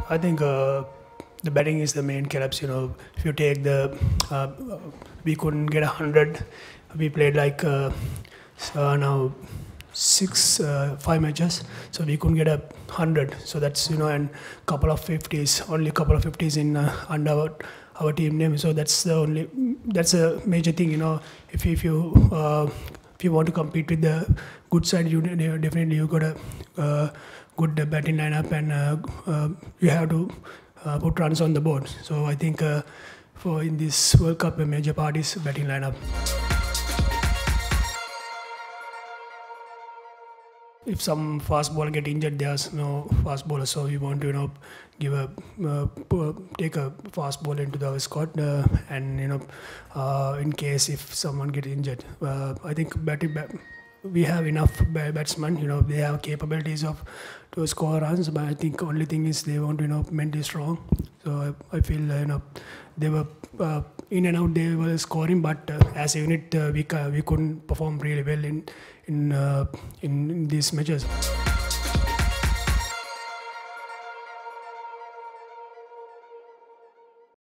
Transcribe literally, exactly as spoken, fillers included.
I think uh, the batting is the main collapse. You know, if you take the, uh, we couldn't get a hundred. We played like uh, uh, now six, uh, five matches, so we couldn't get a hundred. So that's, you know, and couple of fifties, only couple of fifties in uh, under our, our team name. So that's the only, that's a major thing. You know, if if you uh, if you want to compete with the good side, you definitely you got a uh, good batting lineup, and uh, uh, you have to uh, put runs on the board. So I think uh, for in this World Cup, a major part is batting lineup. If some fast bowler get injured, there's no fast bowler, so we want to, you know, give a uh, take a fast bowler into the squad, uh, and you know, uh, in case if someone get injured, uh, I think batting bat, we have enough batsmen. You know, they have capabilities of to score runs, but I think only thing is they want to, you know, mentally strong. So I, I feel uh, you know, they were uh, in and out, they were scoring, but uh, as a unit uh, we we couldn't perform really well in in uh, in, in these matches.